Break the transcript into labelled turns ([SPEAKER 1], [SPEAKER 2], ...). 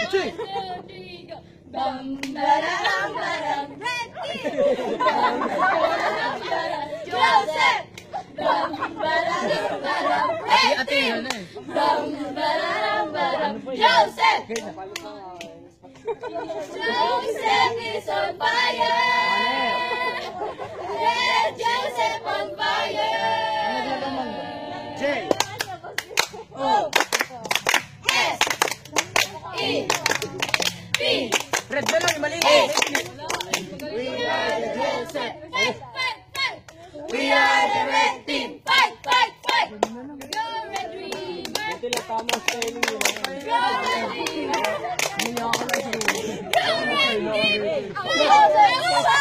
[SPEAKER 1] Jay!
[SPEAKER 2] Joseph!
[SPEAKER 1] Ate, ano eh?
[SPEAKER 2] Joseph! Joseph is on fire! Yeah, Joseph on fire!
[SPEAKER 1] J!
[SPEAKER 2] O S E P
[SPEAKER 1] Red na lang, mali.
[SPEAKER 2] We are the Joseph! Fight, fight, fight! We are the red team! Fight, fight, fight! Go Red Dreamer!
[SPEAKER 1] Ito lang tama sa training nila.
[SPEAKER 2] Go Red Dreamer!
[SPEAKER 1] Hindi ako lang sa
[SPEAKER 2] Go Red Team! Go Red Team!